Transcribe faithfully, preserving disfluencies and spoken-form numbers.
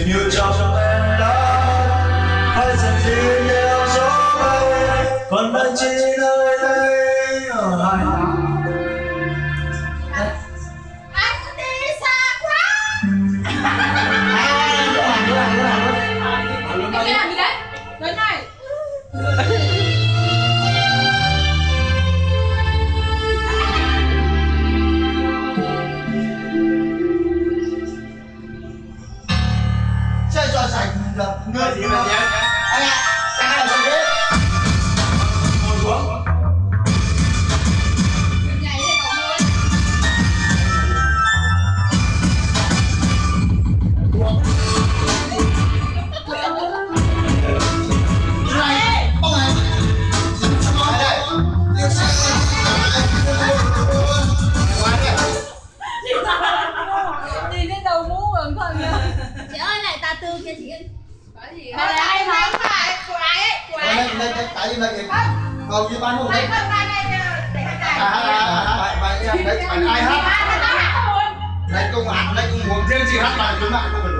tình yêu trong em đã phải dần đi theo gió bay, còn anh chỉ nơi đây ở hai anh đi xa quá. Anh làm gì đấy? Đến này. Chơi trò sạch người gì mà nhé anh ạ, anh làm sao thế? Ngồi xuống. Nhảy lên cậu ơi. Này, ông này. Đây đây. Yêu say. Nhìn lên đầu mũ ẩn thần nha. Chị ơi này tà tư kia chị ơi. Có gì? Đây là ai mà của ai ấy, của ai? Đây đây đây cái gì đây kìa. Cầu như ban hôm Đây đấy. không đây đây để cái này. À à à bài bài đấy bài ai hát? Đây công hát, đây công muốn riêng chị hát bài chúng bạn không phải